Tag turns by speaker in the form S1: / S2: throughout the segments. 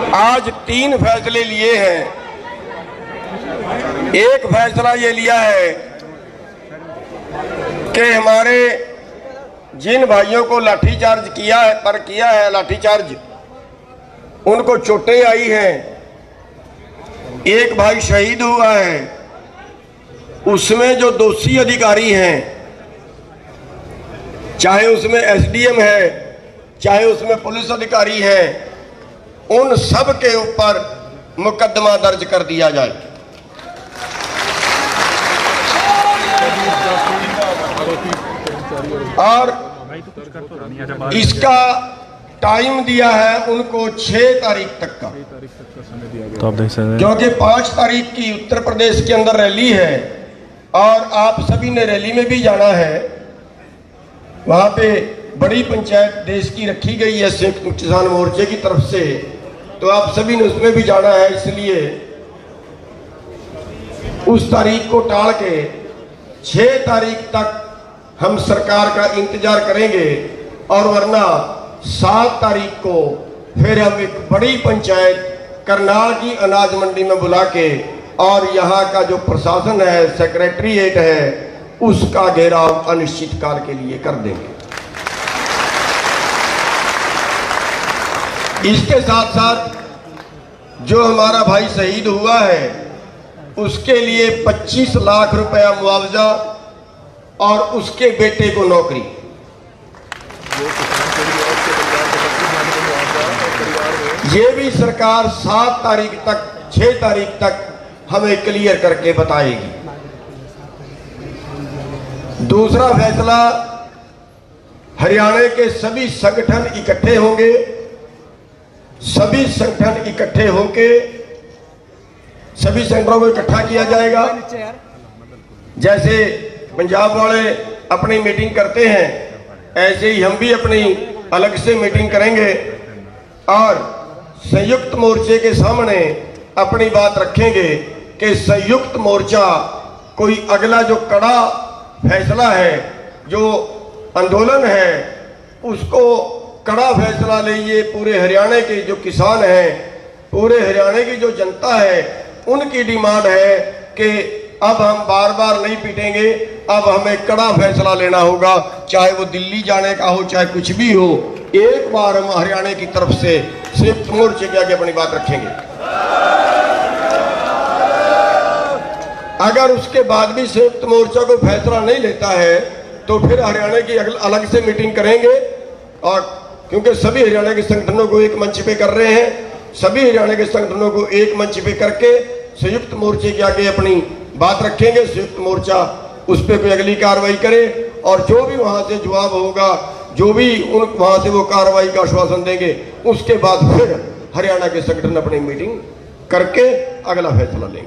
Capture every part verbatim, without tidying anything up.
S1: आज तीन फैसले लिए हैं। एक फैसला ये लिया है कि हमारे जिन भाइयों को लाठीचार्ज किया है पर किया है लाठीचार्ज, उनको चोटें आई हैं, एक भाई शहीद हुआ है, उसमें जो दोषी अधिकारी हैं, चाहे उसमें एसडीएम है, चाहे उसमें पुलिस अधिकारी है, उन सब के ऊपर मुकदमा दर्ज कर दिया जाए। और इसका टाइम दिया है उनको छह तारीख तक का,
S2: तो आप देख सकते हैं
S1: क्योंकि पांच तारीख की उत्तर प्रदेश के अंदर रैली है और आप सभी ने रैली में भी जाना है। वहां पे बड़ी पंचायत देश की रखी गई है संयुक्त किसान मोर्चे की तरफ से, तो आप सभी ने उसमें भी जाना है। इसलिए उस तारीख को टाल के छह तारीख तक हम सरकार का इंतजार करेंगे और वरना सात तारीख को फिर हम एक बड़ी पंचायत करनाल की अनाज मंडी में बुला के और यहाँ का जो प्रशासन है, सेक्रेटरीट है, उसका घेराव अनिश्चित काल के लिए कर देंगे। इसके साथ साथ जो हमारा भाई शहीद हुआ है उसके लिए पच्चीस लाख रुपया मुआवजा और उसके बेटे को नौकरी, ये भी सरकार सात तारीख तक छह तारीख तक हमें क्लियर करके बताएगी। दूसरा फैसला, हरियाणा के सभी संगठन इकट्ठे होंगे, सभी संगठन इकट्ठे होंगे, सभी संगठनों को इकट्ठा किया जाएगा। जैसे पंजाब वाले अपनी मीटिंग करते हैं, ऐसे ही हम भी अपनी अलग से मीटिंग करेंगे और संयुक्त मोर्चे के सामने अपनी बात रखेंगे कि संयुक्त मोर्चा कोई अगला जो कड़ा फैसला है, जो आंदोलन है, उसको कड़ा फैसला लिए पूरे हरियाणा के जो किसान हैं, पूरे हरियाणा की जो जनता है, उनकी डिमांड है कि अब हम बार बार नहीं पीटेंगे, अब हमें कड़ा फैसला लेना होगा, चाहे वो दिल्ली जाने का हो, चाहे कुछ भी हो। एक बार हम हरियाणा की तरफ से संयुक्त मोर्चे के आगे अपनी बात रखेंगे। अगर उसके बाद भी संयुक्त मोर्चा को फैसला नहीं लेता है तो फिर हरियाणा की अलग से मीटिंग करेंगे। और क्योंकि सभी हरियाणा के संगठनों को एक मंच पे कर रहे हैं, सभी हरियाणा के संगठनों को एक मंच पे करके संयुक्त मोर्चे के आगे अपनी बात रखेंगे। संयुक्त मोर्चा उस पर कोई अगली कार्रवाई करे और जो भी वहां से जवाब होगा, जो भी उन वहां से वो कार्रवाई का आश्वासन देंगे, उसके बाद फिर हरियाणा के संगठन अपनी मीटिंग करके अगला फैसला लेंगे।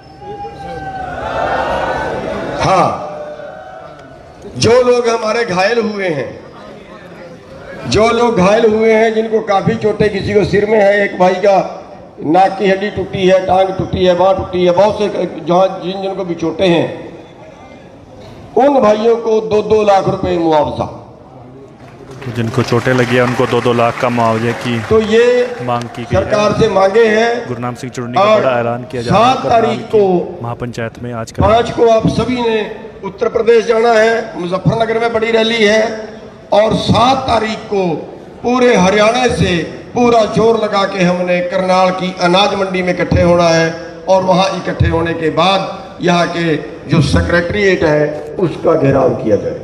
S1: हाँ, जो लोग हमारे घायल हुए हैं, जो लोग घायल हुए हैं, जिनको काफी चोटें, किसी को सिर में है, एक भाई का नाक की हड्डी टूटी है, टांग टूटी है, बांह टूटी है, बहुत से जहां जिन जिनको भी चोटें हैं, उन भाइयों को दो दो लाख रुपए मुआवजा,
S2: जिनको चोटें लगी है उनको दो दो लाख का मुआवजे की
S1: तो ये
S2: मांग की
S1: सरकार से मांगे हैं।
S2: गुरनाम सिंह चुन्नी का बड़ा ऐलान किया जा रहा है।
S1: सात तारीख को
S2: महापंचायत में आज
S1: पाँच को आप सभी ने उत्तर प्रदेश जाना है, मुजफ्फरनगर में बड़ी रैली है, और सात तारीख को पूरे हरियाणा से पूरा जोर लगा के हमने करनाल की अनाज मंडी में इकट्ठे होना है और वहां इकट्ठे होने के बाद यहाँ के जो सेक्रेटरीट है उसका घेराव किया जाए।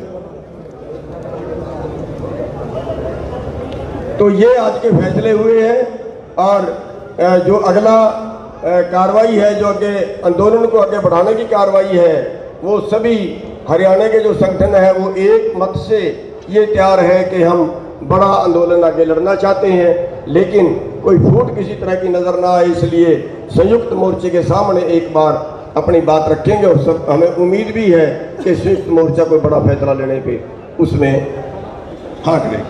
S1: तो ये आज के फैसले हुए हैं और जो अगला कार्रवाई है, जो आगे आंदोलन को आगे बढ़ाने की कार्रवाई है, वो सभी हरियाणा के जो संगठन है वो एक मत से ये तैयार है कि हम बड़ा आंदोलन आगे लड़ना चाहते हैं, लेकिन कोई फूट किसी तरह की नजर ना आए, इसलिए संयुक्त मोर्चे के सामने एक बार अपनी बात रखेंगे और सब हमें उम्मीद भी है कि संयुक्त मोर्चा कोई बड़ा फैसला लेने पे उसमें हाँक देगा।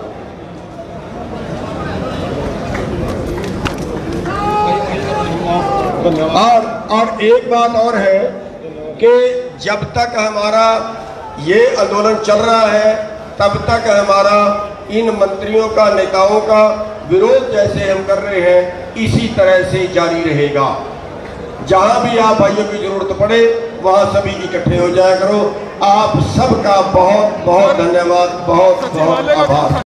S1: और और एक बात और है कि जब तक हमारा ये आंदोलन चल रहा है तब तक हमारा इन मंत्रियों का, नेताओं का विरोध जैसे हम कर रहे हैं इसी तरह से जारी रहेगा। जहां भी आप भाइयों की जरूरत पड़े वहां सभी इकट्ठे हो जाया करो। आप सबका बहुत बहुत धन्यवाद, बहुत बहुत आभार।